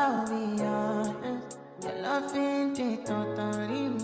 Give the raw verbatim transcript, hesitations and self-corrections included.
I'll be honest. Your love ain't it totally